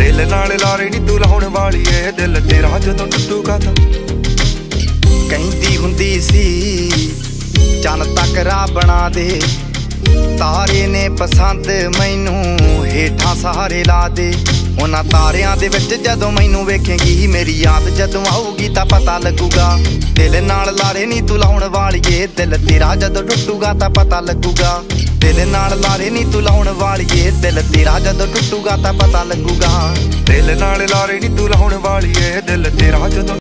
दिल नाल लारे नी तू लाउण वाली ए दिल तेरा जदों टुटूगा तां कहंदी हुंदी सी चन तक राह बना दे तारे ने पसंद मैनू हेठां सहारे ला दे उन्हां तारियां दे विच जदों मैनू वेखेंगी मेरी याद जदों आऊगी तां पता लगूगा दिल नाल लारे नी तू लाउण वाली ए दिल तेरा जदों टुटूगा तां पता लगूगा दिल नाल लारे नी तू लाउण वाली ए दिल तेरा जदों टुटूगा तां पता लगूगा दिल नाल लारे नी तू लाउण वाली ए दिल तेरा जदों